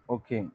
Okay.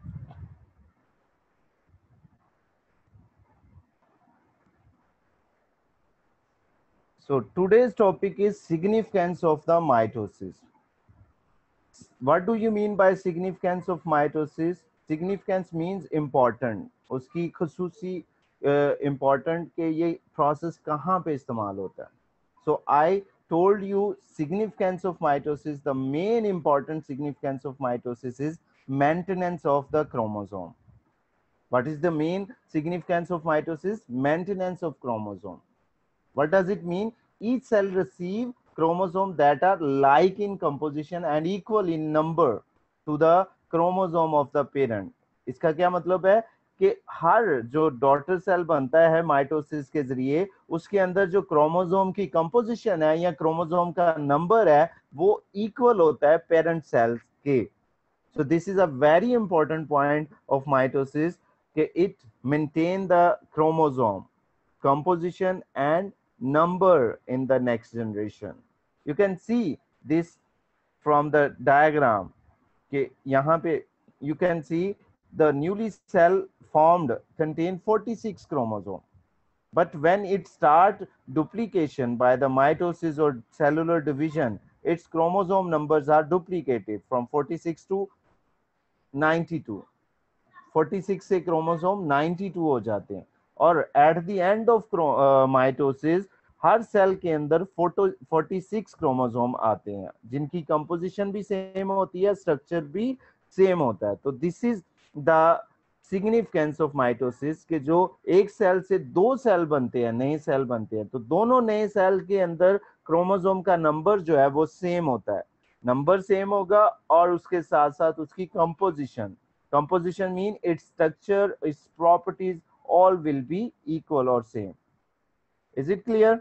So today's topic is significance of the mitosis. What do you mean by significance of mitosis? Significance means important. उसकी खसूसी important के ये process कहाँ पे इस्तेमाल होता है. So I told you significance of mitosis. The main important significance of mitosis is maintenance of the chromosome. What is the main significance of mitosis? Maintenance of chromosome. What does it mean? Each cell receive chromosomes that are like in composition and equal in number to the chromosome of the parent. इसका क्या मतलब है कि हर जो daughter cell बनता है mitosis के जरिए उसके अंदर जो क्रोमोसोम की कंपोजिशन है या क्रोमोसोम का नंबर है वो इक्वल होता है पेरेंट सेल्स के. So this is a very important point of mitosis that it maintain the chromosome composition and number in the next generation. You can see this from the diagram. कि यहाँ पे you can see the newly cell formed contain 46 chromosome. But when it start duplication by the mitosis or cellular division, its chromosome numbers are duplicated from 46 to 92. 46 से chromosome 92 हो जाते हैं और at the end of mitosis हर cell के अंदर 46 chromosome आते हैं जिनकी कंपोजिशन भी सेम होती है, स्ट्रक्चर भी सेम होता है. तो this is the significance of mitosis के जो एक सेल से दो सेल बनते हैं, नए सेल बनते हैं, तो दोनों नए सेल के अंदर क्रोमोसोम का नंबर जो है वो सेम होता है. नंबर सेम होगा और उसके साथ साथ उसकी composition. Composition mean its structure, its properties all will be equal or same. Is it clear?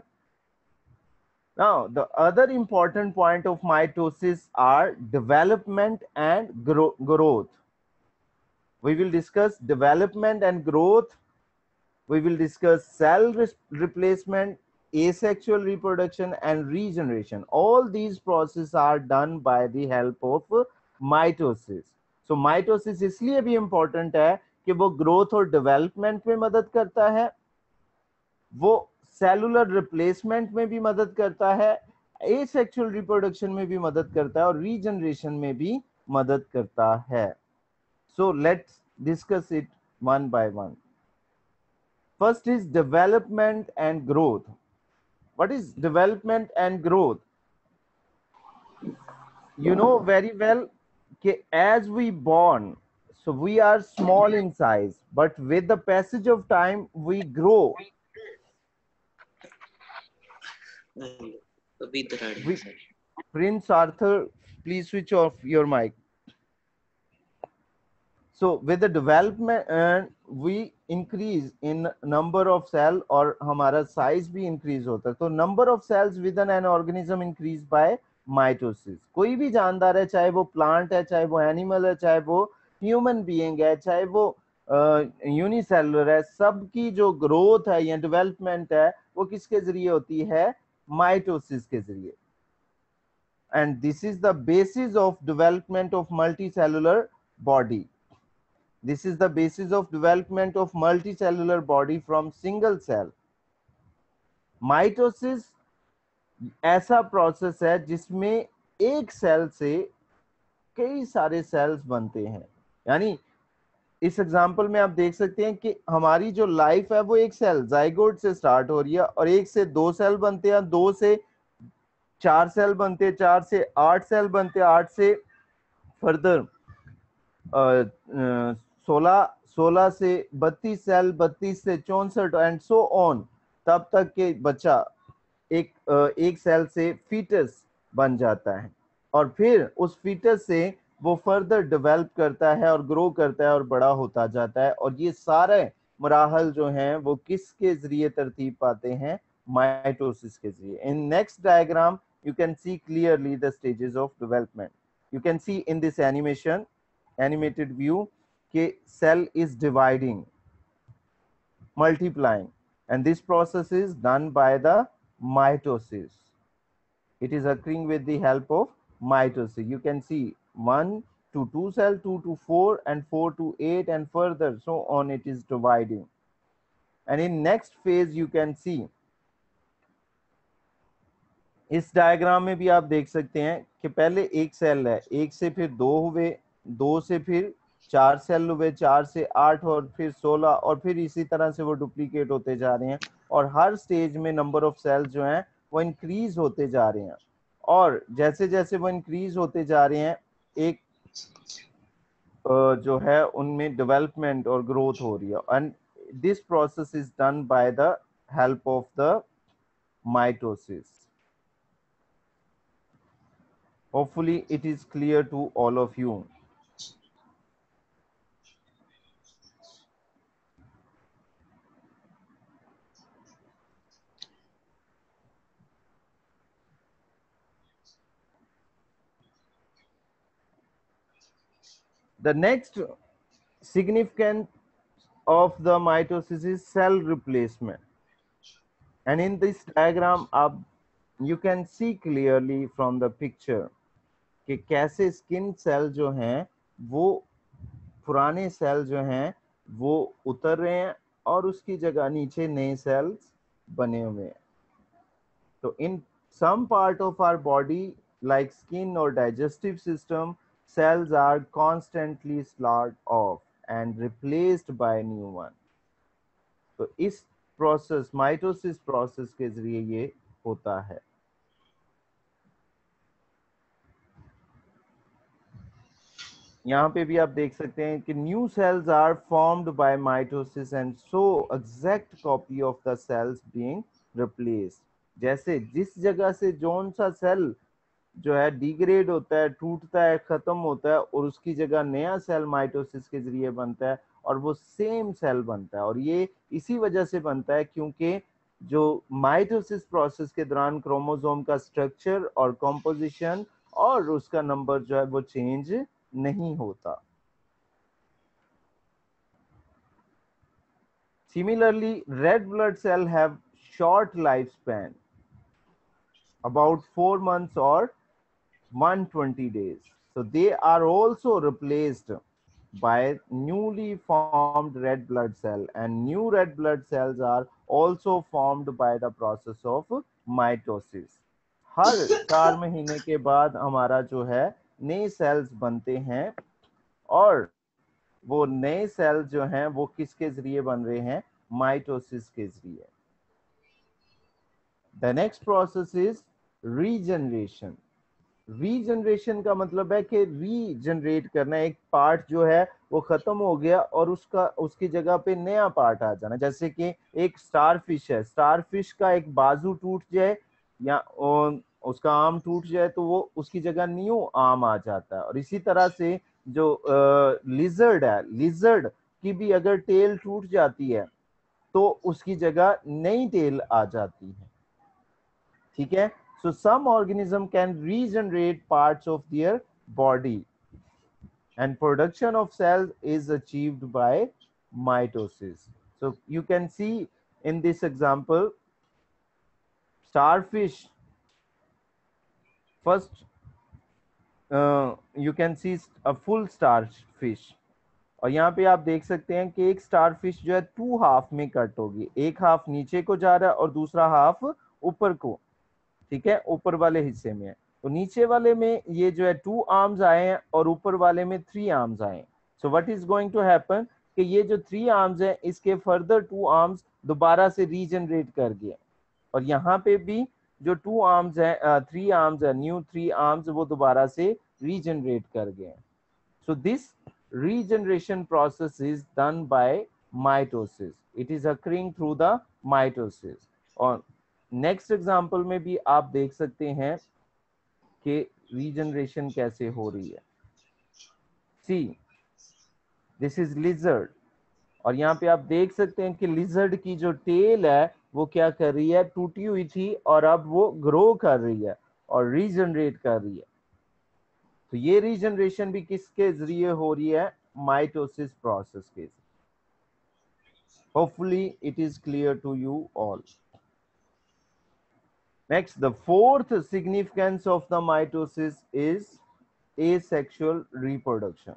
Now, the other important point of mitosis are development and growth. We will discuss development and growth. We will discuss cell replacement, asexual reproduction and regeneration. All these processes are done by the help of mitosis. So mitosis इसलिए भी important है कि वो growth और development में मदद करता है, वो cellular replacement में भी मदद करता है, asexual reproduction में भी मदद करता है और regeneration में भी मदद करता है. So let's discuss it one by one. First is development and growth. What is development and growth? You know very well that as we born, so we are small in size, but with the passage of time, we grow. We, Prince Arthur, please switch off your mic. So with the development, we increase in number of cell और हमारा size भी increase होता है. तो number of cells within an organism increase by mitosis. कोई भी जानदार है, चाहे वो plant है, चाहे वो animal है, चाहे वो human being है, चाहे वो unicellular है, सबकी जो growth है या development है वो किसके जरिए होती है? Mitosis के जरिए. And this is the basis of development of multicellular body. This is the basis of development of multicellular body from single cell. Mitosis ऐसा प्रोसेस है जिसमें एक सेल से कई सारे सेल्स बनते हैं. यानी इस एग्जांपल में आप देख सकते हैं कि हमारी जो लाइफ है वो एक सेल जाइगोट से स्टार्ट हो रही है और एक से दो सेल बनते हैं, दो से चार सेल बनते हैं, चार से आठ सेल बनते हैं, आठ से फर्दर 16 से 32 सेल, 32 से 64 एंड सो ऑन, तब तक के बच्चा एक सेल से फीटस बन जाता है और फिर उस फीटस से वो फर्दर डेवलप करता है और ग्रो करता है और बड़ा होता जाता है. और ये सारे मराहल जो हैं वो किसके जरिए तरतीब पाते हैं? माइटोसिस के जरिए. In next diagram you can see clearly the stages of development. You can see in this animated view that cell is dividing, multiplying, and this process is done by the mitosis. It is occurring with the help of mitosis. You can see 1, to 2 cell, 2 to 4, and 4 to 8, and further so on it is dividing. And in next phase you can see, इस diagram में भी आप देख सकते हैं कि पहले एक सेल है, एक से फिर दो हुए, दो से फिर 4 सेल हुए, 4 से 8 और फिर 16, और फिर इसी तरह से वो डुप्लीकेट होते जा रहे हैं, और हर स्टेज में नंबर ऑफ सेल्स जो हैं वो इंक्रीज होते जा रहे हैं, और जैसे जैसे वो इंक्रीज होते जा रहे हैं एक जो है उनमें डेवलपमेंट और ग्रोथ हो रही है, and this process is done by the help of the mitosis. Hopefully it is clear to all of you. The next significance of the mitosis is cell replacement. And in this diagram, you can see clearly from the picture कि कैसे skin cell जो हैं वो पुराने cell जो हैं वो उतर रहे हैं और उसकी जगह नीचे नए सेल्स बने हुए हैं. तो in some part of our body like skin or digestive system, cells are constantly slaughtered off and replaced by new one. तो इस प्रोसेस माइटोसिस प्रोसेस के जरिए ये होता है. यहाँ पे भी आप देख सकते हैं कि new cells are formed by mitosis and so exact copy of the cells being replaced. जैसे जिस जगह से जौन सा सेल जो है डिग्रेड होता है, टूटता है, खत्म होता है, और उसकी जगह नया सेल माइटोसिस के जरिए बनता है और वो सेम सेल बनता है. और ये इसी वजह से बनता है क्योंकि जो माइटोसिस प्रोसेस के दौरान क्रोमोसोम का स्ट्रक्चर और कॉम्पोजिशन और उसका नंबर जो है वो चेंज नहीं होता. Similarly, red blood cells have short lifespan, about 4 months or 120 days. So they are also replaced by newly formed red blood cell, and new red blood cells are also formed by the process of mitosis. हर 4 महीने के बाद हमारा जो है नए sales बनते हैं, और वो नए सेल जो हैं वो किसके जरिए बन रहे हैं? माइटोसिस के जरिए. The next process is regeneration. Regeneration का मतलब है कि रीजनरेट करना, एक पार्ट जो है वो खत्म हो गया और उसकी जगह पे नया पार्ट आ जाना. जैसे कि एक स्टार फिश है, स्टार फिश का एक बाजू टूट जाए या उसका आर्म टूट जाए तो वो उसकी जगह न्यू आर्म आ जाता है. और इसी तरह से जो लिजर्ड है, लिजर्ड की भी अगर टेल टूट जाती है तो उसकी जगह नई टेल आ जाती है. ठीक है. So some organism can regenerate parts of their body, and production of cells is achieved by mitosis. So you can see in this example, starfish, first you can see a full starfish, और यहाँ पे आप देख सकते हैं कि एक starfish जो है 2 हाफ में कट होगी, एक हाफ नीचे को जा रहा है और दूसरा हाफ ऊपर को. ठीक है, ऊपर वाले हिस्से में है. तो नीचे वाले में ये जो है 2 आर्म्स आए हैं और ऊपर वाले में 3 आर्म्स आए हैं. So what is going to happen कि ये जो 3 आर्म्स है इसके फर्दर 2 आर्म्स दोबारा से रीजनरेट कर गए, और यहाँ पे भी जो 2 आर्म्स है 3 आर्म्स है, न्यू 3 आर्म्स वो दोबारा से रीजनरेट कर गए. So this regeneration process is done by mitosis. It is occurring through the mitosis. और नेक्स्ट एग्जाम्पल में भी आप देख सकते हैं कि रीजनरेशन कैसे हो रही है. सी, दिस इज लिजर्ड, और यहाँ पे आप देख सकते हैं कि लिजर्ड की जो टेल है वो क्या कर रही है? टूटी हुई थी और अब वो ग्रो कर रही है और रीजनरेट कर रही है. तो ये रीजनरेशन भी किसके जरिए हो रही है? माइटोसिस प्रोसेस के जरिए. Hopefully it is clear to you all. Next, the fourth significance of the mitosis is asexual reproduction.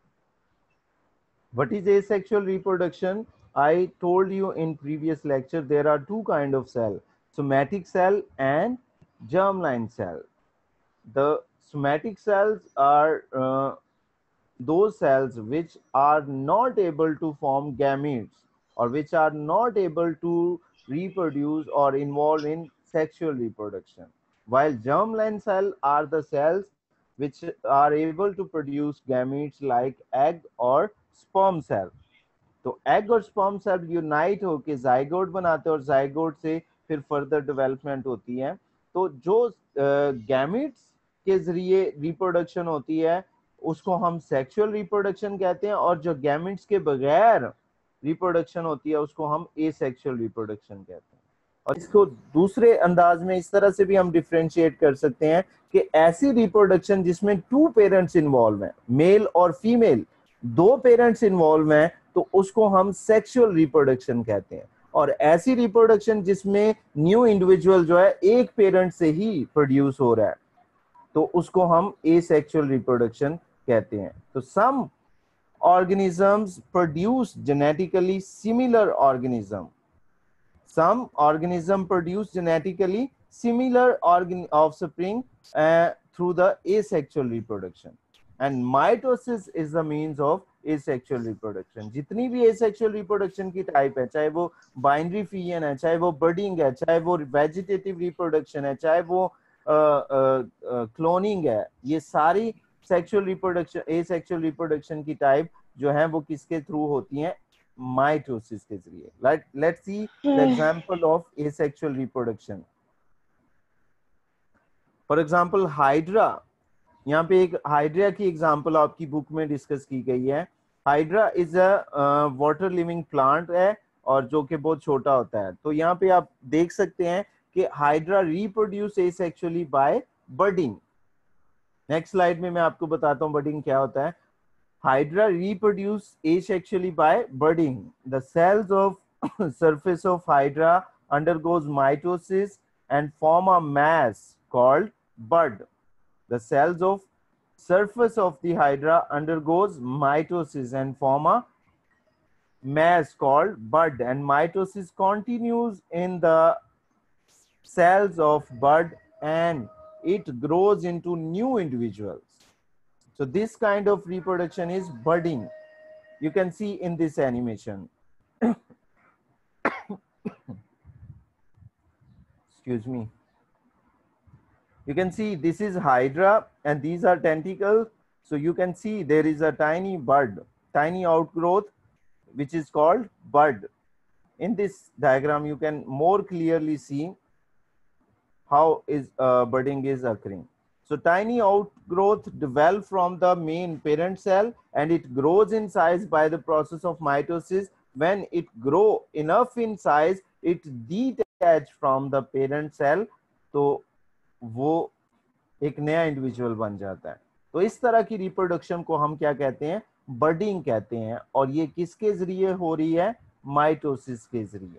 What is asexual reproduction? I told you in previous lecture there are two kind of cell, somatic cell and germline cell. The somatic cells are those cells which are not able to form gametes or which are not able to reproduce or involve in sexual reproduction, while germline cell are the cells which are able to produce gametes like egg or sperm cell. तो egg और sperm cell unite होकर zygote बनाते हैं और zygote से फिर further development होती है। तो जो गैमेट्स के जरिए रिप्रोडक्शन होती है उसको हम सेक्सुअल रिप्रोडक्शन कहते हैं, और जो गैमेट्स के बगैर रिप्रोडक्शन होती है उसको हम एसेक्सुअल रिप्रोडक्शन कहते हैं। और इसको दूसरे अंदाज में इस तरह से भी हम डिफरेंशिएट कर सकते हैं कि ऐसी रिप्रोडक्शन जिसमें टू पेरेंट्स इन्वॉल्व हैं, मेल और फीमेल दो पेरेंट्स इन्वॉल्व हैं, तो उसको हम सेक्सुअल रिप्रोडक्शन कहते हैं। और ऐसी रिप्रोडक्शन जिसमें न्यू इंडिविजुअल जो है एक पेरेंट से ही प्रोड्यूस हो रहा है, तो उसको हम एसेक्सुअल रिप्रोडक्शन कहते हैं। तो सम organisms produce genetically similar organism. Some organisms produce genetically similar offspring through the asexual reproduction. And mitosis is the means of asexual reproduction. जितनी भी asexual reproduction की टाइप है, चाहे वो बाइनरी फियन है, चाहे वो बर्डिंग है, चाहे वो वेजिटेटिव रिप्रोडक्शन है, चाहे वो क्लोनिंग है, ये सारी सेक्सुअल रिप्रोडक्शन एसेक्सुअल रिप्रोडक्शन की टाइप जो है वो किसके थ्रू होती हैं? माइटोसिस के जरिए। Let's see the example of asexual reproduction. For example hydra, यहाँ पे एक हाइड्रा की एग्जांपल आपकी बुक में डिस्कस की गई है। Hydra is a water living plant है और जो कि बहुत छोटा होता है। तो यहाँ पे आप देख सकते हैं कि hydra reproduce asexually by budding. Next slide में मैं आपको बताता हूँ बर्डिंग क्या होता है। Hydra reproduce asexually by budding. The cells of surface of hydra undergoes mitosis and form a mass called bud. The cells of surface of the hydra undergoes mitosis and form a mass called bud, and mitosis continues in the cells of bud and it grows into new individuals. So this kind of reproduction is budding. You can see in this animation. Excuse me. You can see this is hydra and these are tentacles. So you can see there is a tiny bud, tiny outgrowth, which is called bud. In this diagram, you can more clearly see how is budding is occurring. So tiny outgrowth develop from the main parent cell and it grows in size by the process of mitosis. When it grow enough in size, it detach from the parent cell, तो वो एक नया individual बन जाता है। तो इस तरह की रिप्रोडक्शन को हम क्या कहते हैं? बर्डिंग कहते हैं। और ये किसके जरिए हो रही है? माइटोसिस के जरिए।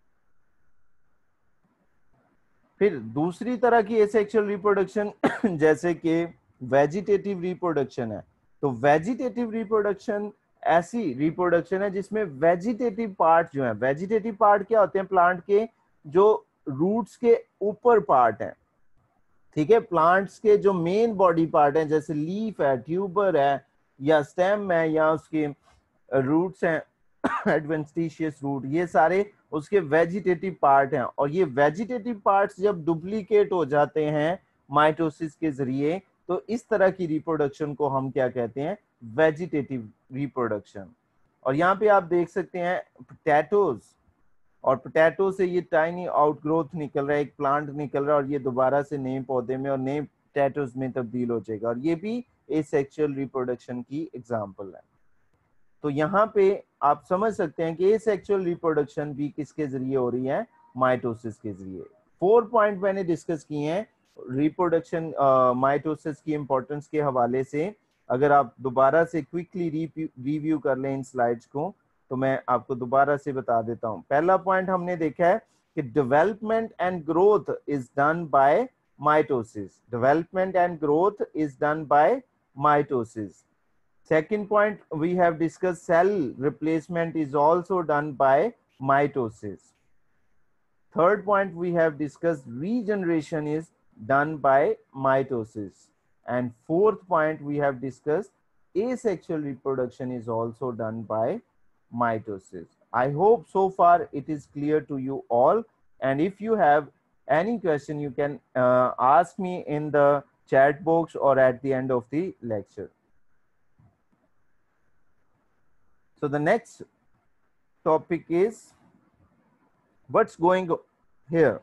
फिर दूसरी तरह की एसेक्सुअल रिप्रोडक्शन जैसे कि वेजिटेटिव रिप्रोडक्शन है। तो वेजिटेटिव रिप्रोडक्शन ऐसी रिप्रोडक्शन है जिसमें वेजिटेटिव पार्ट जो है, वेजिटेटिव पार्ट क्या होते हैं? प्लांट के जो रूट्स के ऊपर पार्ट है, ठीक है, प्लांट्स के जो मेन बॉडी पार्ट है जैसे लीफ है, ट्यूबर है या स्टेम है या उसके रूट्स हैं एडवेंटिशियस रूट, ये सारे उसके वेजिटेटिव पार्ट हैं। और ये वेजिटेटिव पार्ट्स जब डुप्लीकेट हो जाते हैं माइटोसिस के जरिए, तो इस तरह की रिप्रोडक्शन को हम क्या कहते हैं? Vegetative reproduction. और यहाँ पे आप देख सकते हैं पोटैटोज, और पोटैटो से ये टाइनी आउटग्रोथ निकल रहा है, एक प्लांट निकल रहा है और ये दोबारा से नए पौधे में और नए पोटैटोज में तब्दील हो जाएगा। और ये भी एसेक्सुअल रिप्रोडक्शन की एग्जांपल है। तो यहाँ पे आप समझ सकते हैं कि एसेक्सुअल रिप्रोडक्शन भी किसके जरिए हो रही है? माइटोसिस के जरिए। 4 पॉइंट मैंने डिस्कस किए हैं रिप्रोडक्शन माइटोसिस की इंपॉर्टेंस के हवाले से। अगर आप दोबारा से क्विकली रिव्यू कर लें इन स्लाइड्स को, तो मैं आपको दोबारा से बता देता हूं। पहला पॉइंट हमने देखा है कि development and growth is done by mitosis. Development and growth is done by mitosis. Second point we have discussed, cell replacement is also done by mitosis. Third point we have discussed, regeneration is done by mitosis. And fourth point we have discussed, asexual reproduction is also done by mitosis. I hope so far it is clear to you all. And if you have any question, you can ask me in the chat box or at the end of the lecture. So the next topic is what's going here.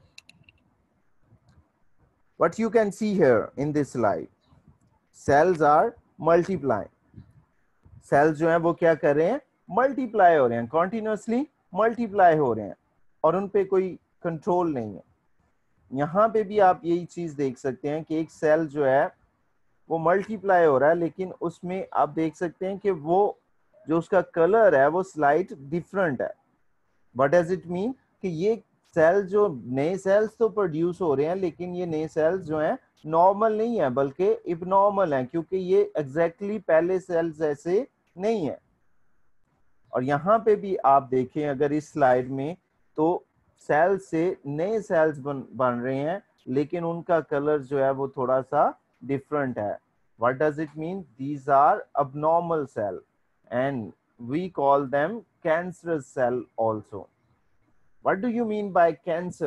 What you can see here in this slide, cells are multiplying. Cells जो हैं वो क्या कर रहे हैं, multiply हो रहे हैं, कॉन्टिन्यूसली मल्टीप्लाई हो रहे हैं और उन पे कोई कंट्रोल नहीं है. यहाँ पे भी आप यही चीज देख सकते हैं कि एक सेल जो है वो मल्टीप्लाई हो रहा है, लेकिन उसमें आप देख सकते हैं कि वो जो उसका कलर है वो स्लाइट डिफरेंट है. व्हाट डज इट मीन कि ये सेल जो नए सेल्स तो प्रोड्यूस हो रहे हैं, लेकिन ये नए सेल्स जो हैं नॉर्मल नहीं है बल्कि इबनॉर्मल हैं, क्योंकि ये एग्जैक्टली पहले सेल्स जैसे नहीं है. और यहाँ पे भी आप देखें अगर इस स्लाइड में, तो सेल से नए सेल्स बन रहे हैं, लेकिन उनका कलर जो है वो थोड़ा सा डिफरेंट है. What does it mean? These are abnormal cell and we call them cancerous cell also. What do you mean by cancer?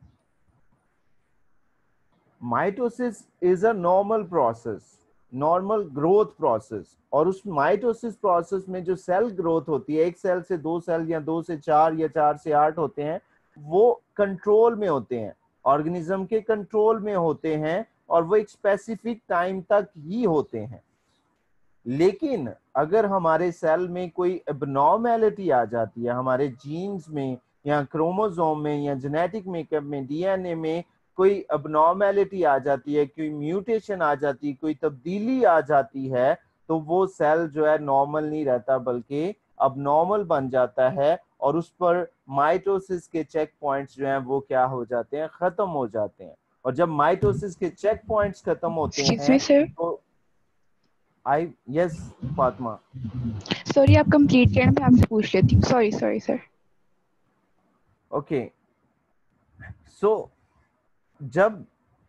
Mitosis is a normal process, normal growth process. और उस mitosis process में जो cell growth होती है, एक cell से दो cell या दो से चार या चार से आठ होते हैं, वो कंट्रोल में होते हैं, ऑर्गेनिज्म के कंट्रोल में होते हैं और वो एक स्पेसिफिक टाइम तक ही होते हैं. लेकिन अगर हमारे सेल में कोई एबनॉर्मेलिटी आ जाती है, हमारे जीन्स में या क्रोमोसोम में या जेनेटिक मेकअप में, डीएनए में कोई एबनॉर्मेलिटी आ जाती है, कोई म्यूटेशन आ जाती है, कोई तब्दीली आ जाती है, तो वो सेल जो है नॉर्मल नहीं रहता बल्कि अबनॉर्मल बन जाता है और उस पर माइटोसिस के चेक पॉइंट्स जो हैं वो क्या हो जाते हैं, खत्म हो जाते हैं. और जब माइटोसिस के चेक पॉइंट्स खत्म होते हैं तो यस फातिमा, सॉरी आप कंप्लीट करें, मैं आपसे पूछ लेती हूँ. Sorry sir. ओके. सो जब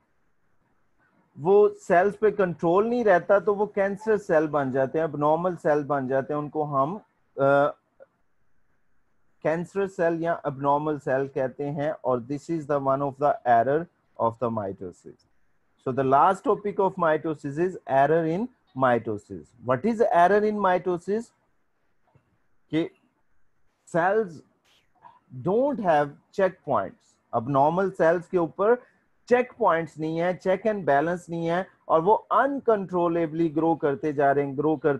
वो सेल्स पे कंट्रोल नहीं रहता तो वो कैंसर सेल बन जाते हैं, अबनॉर्मल सेल बन जाते हैं, उनको हम कैंसर सेल या अबनॉर्मल सेल कहते हैं. और this is the one of the error of the mitosis. So the last topic of mitosis is error in mitosis. What is error in mitosis? कि cells don't have check points. Abnormal cells के ऊपर check points नहीं है, check and balance नहीं है, और वो uncontrollably grow करते जा रहे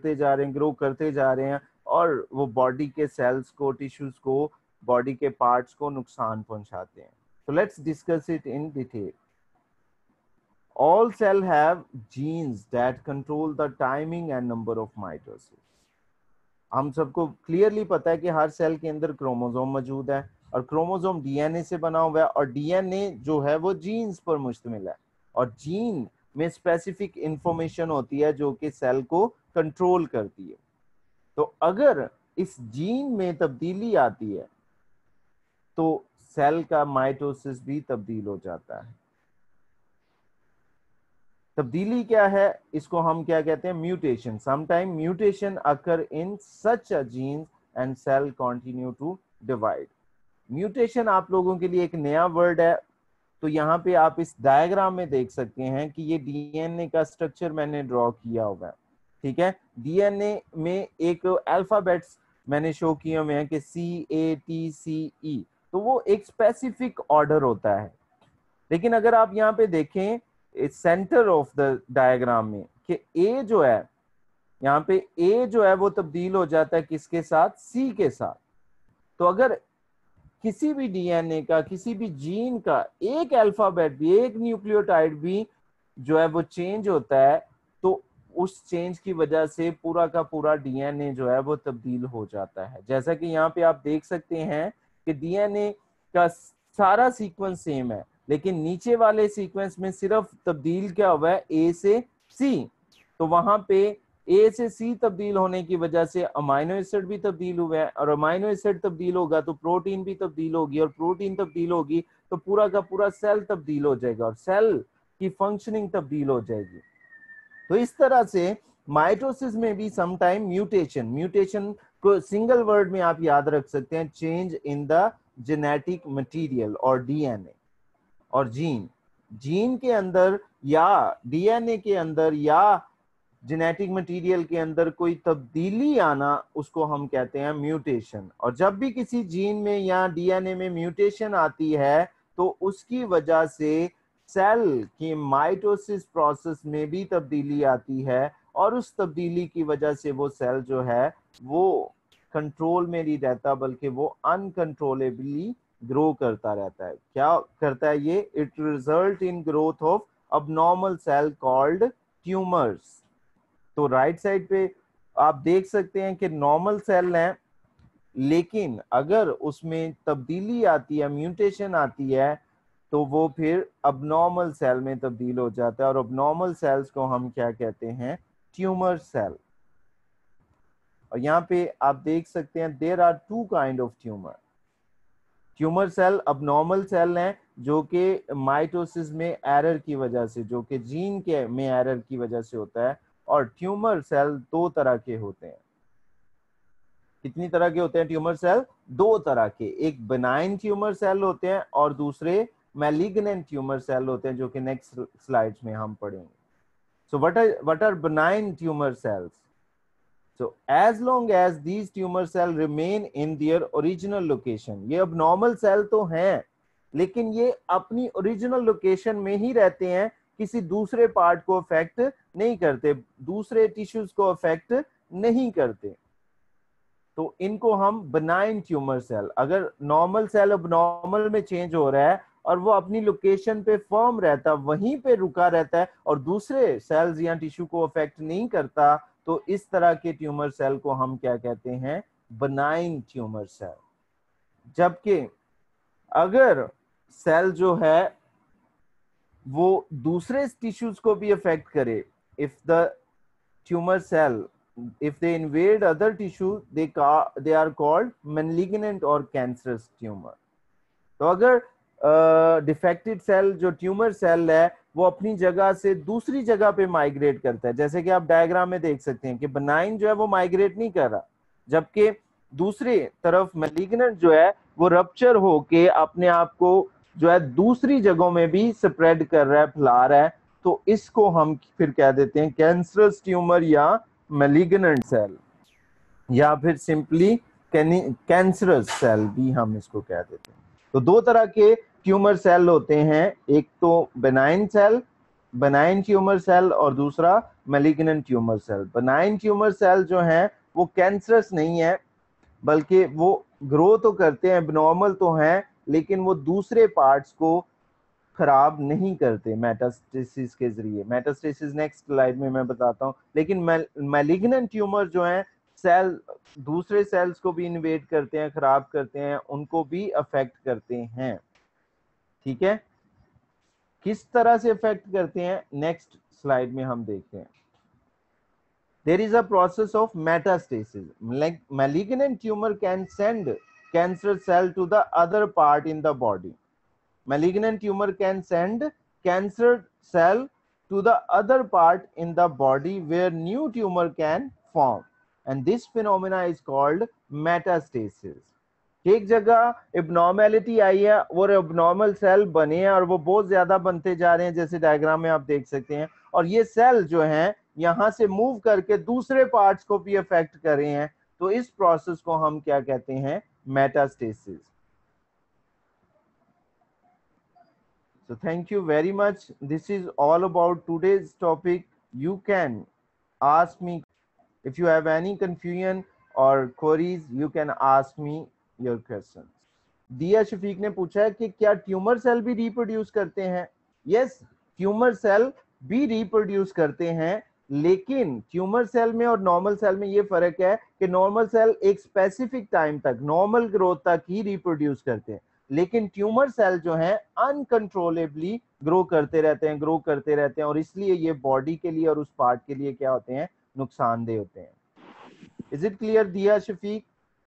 हैं और वो बॉडी के सेल्स को, टिश्यूज को, बॉडी के पार्ट्स को नुकसान पहुंचाते हैं. So let's discuss it in detail. All cells have genes that control the timing and number of mitosis. हम सबको क्लियरली पता है कि हर सेल के अंदर क्रोमोसोम मौजूद है और क्रोमोसोम डीएनए से बना हुआ है और डीएनए जो है वो जीन्स पर मुश्तमिल है और जीन में स्पेसिफिक इंफॉर्मेशन होती है जो कि सेल को कंट्रोल करती है. तो अगर इस जीन में तब्दीली आती है तो सेल का माइटोसिस भी तब्दील हो जाता है. तब्दीली क्या है? इसको हम क्या कहते हैं? Mutation. Sometime mutation occur in such a gene and cell continue to divide. Mutation आप लोगों के लिए एक नया वर्ड है. तो यहाँ पे आप इस डायग्राम में देख सकते हैं कि ये डीएनए का स्ट्रक्चर मैंने ड्रॉ किया हुआ है. ठीक है, डीएनए में एक अल्फाबेट्स मैंने शो किए हुए हैं कि CATCE, तो वो एक स्पेसिफिक ऑर्डर होता है. लेकिन अगर आप यहाँ पे देखें सेंटर ऑफ द डायग्राम में कि ए जो है, यहाँ पे ए जो है वो तब्दील हो जाता है किसके साथ? सी के साथ. तो अगर किसी भी डीएनए का, किसी भी जीन का एक अल्फाबेट भी, एक न्यूक्लियोटाइड भी जो है वो चेंज होता है, तो उस चेंज की वजह से पूरा का पूरा डीएनए जो है वो तब्दील हो जाता है. जैसा कि यहाँ पे आप देख सकते हैं कि डीएनए का सारा सीक्वेंस सेम है, लेकिन नीचे वाले सीक्वेंस में सिर्फ तब्दील क्या हुआ है? ए से सी. तो वहां पे ए से सी तब्दील होने की वजह से अमाइनो एसिड भी तब्दील हुआ है, और अमाइनो एसिड तब्दील होगा तो प्रोटीन भी तब्दील होगी, और प्रोटीन तब्दील होगी तो पूरा का पूरा सेल तब्दील हो जाएगा, और सेल की फंक्शनिंग तब्दील हो जाएगी। तो इस तरह से माइटोसिस में भी समटाइम म्यूटेशन को सिंगल वर्ड में आप याद रख सकते हैं, change in the genetic material और डीएनए और जीन के अंदर या डीएनए के अंदर या जेनेटिक मटेरियल के अंदर कोई तब्दीली आना, उसको हम कहते हैं म्यूटेशन। और जब भी किसी जीन में या डीएनए में म्यूटेशन आती है तो उसकी वजह से सेल की माइटोसिस प्रोसेस में भी तब्दीली आती है, और उस तब्दीली की वजह से वो सेल जो है वो कंट्रोल में नहीं रहता, बल्कि वो अनकंट्रोलेबली ग्रो करता रहता है। क्या करता है ये? It result in growth of abnormal cell called tumours. तो राइट साइड पे आप देख सकते हैं कि नॉर्मल सेल हैं, लेकिन अगर उसमें तब्दीली आती है, म्यूटेशन आती है, तो वो फिर अबनॉर्मल सेल में तब्दील हो जाता है, और अबनॉर्मल सेल्स को हम क्या कहते हैं? Tumour cell. और यहाँ पे आप देख सकते हैं there are two kind of tumour cell abnormal cell हैं जो कि माइटोसिस में एरर की वजह से, जो कि जीन के में एरर की वजह से होता है। और ट्यूमर सेल दो तरह के होते हैं। कितनी तरह के होते हैं ट्यूमर सेल? दो तरह के। एक बेनाइन ट्यूमर सेल होते हैं और दूसरे मैलिग्नेंट ट्यूमर सेल होते हैं, जो कि नेक्स्ट स्लाइड्स में हम पढ़ेंगे। So what are benign tumour cells? So as long as these tumor cell remain in their original location, ये अब नॉर्मल सेल तो हैं, लेकिन ये अपनी ओरिजिनल लोकेशन में ही रहते हैं, किसी दूसरे पार्ट को अफेक्ट नहीं करते, दूसरे टिश्यूज को अफेक्ट नहीं करते, तो इनको हम बेनाइन ट्यूमर सेल। अगर नॉर्मल सेल अब नॉर्मल में चेंज हो रहा है और वो अपनी लोकेशन पे फर्म रहता, वहीं पे रुका रहता है और दूसरे सेल्स या टिश्यू को अफेक्ट नहीं करता, तो इस तरह के ट्यूमर सेल को हम क्या कहते हैं? Benign tumour cell. जबकि अगर सेल जो है वो दूसरे टिश्यूज को भी अफेक्ट करे, if the tumour cell if they invade other tissue, they are called malignant or cancerous tumor। तो अगर डिफेक्टेड सेल जो ट्यूमर सेल है वो अपनी जगह से दूसरी जगह पे माइग्रेट करता है, जैसे कि आप डायग्राम में देख सकते हैं कि बेनाइन जो है वो माइग्रेट नहीं कर रहा, जबकि दूसरी तरफ मैलिग्नेंट जो है वो रप्चर होके अपने आप को जो है दूसरी जगहों में भी स्प्रेड कर रहा है, फैला रहा है। तो इसको हम फिर कह देते हैं कैंसरस ट्यूमर या मैलिग्नेंट सेल, या फिर सिंपली कैंसरस सेल भी हम इसको कह देते हैं। तो दो तरह के ट्यूमर सेल होते हैं, एक तो benign cell, benign tumour cell, और दूसरा malignant tumour cell. Benign tumour cell जो हैं वो कैंसरस नहीं है, बल्कि वो ग्रो तो करते हैं, एबनॉर्मल तो हैं, लेकिन वो दूसरे पार्ट्स को खराब नहीं करते मेटास्टेसिस के जरिए। मेटास्टेसिस नेक्स्ट स्लाइड में मैं बताता हूँ। लेकिन मैलिग्नेंट ट्यूमर जो हैं सेल दूसरे सेल्स को भी इन्वेड करते हैं, खराब करते हैं, उनको भी अफेक्ट करते हैं। ठीक है, किस तरह से अफेक्ट करते हैं नेक्स्ट स्लाइड में हम देखते हैं। There is a process of metastasis. Like malignant tumor can send cancer cell to the other part in the body. Malignant tumor can send cancer cell to the other part in the body where new tumor can form, and this phenomena is called metastasis. एक जगह abnormality आई है, वो abnormal cell बने हैं और वो बहुत ज्यादा बनते जा रहे हैं, जैसे डायग्राम में आप देख सकते हैं, और ये सेल जो हैं यहां से मूव करके दूसरे पार्ट्स को भी अफेक्ट कर रहे हैं। तो इस प्रोसेस को हम क्या कहते हैं? Metastasis. So thank you very much. This is all about today's topic. You can ask me if you have any confusion or queries. You can ask me your questions. दिया शफीक ने पूछा है कि क्या ट्यूमर सेल भी reproduce करते हैं? Yes, tumour cell भी रिप्रोड्यूस करते हैं, लेकिन ट्यूमर सेल में और नॉर्मल सेल में ये फर्क है कि नॉर्मल सेल एक स्पेसिफिक टाइम तक, नॉर्मल ग्रोथ तक ही रिप्रोड्यूस करते हैं। लेकिन ट्यूमर सेल जो है अनकंट्रोलेबली ग्रो करते हैं और इसलिए ये बॉडी के लिए और उस पार्ट के लिए क्या होते हैं, नुकसानदेह होते हैं। इज इट क्लियर दिया शफीक?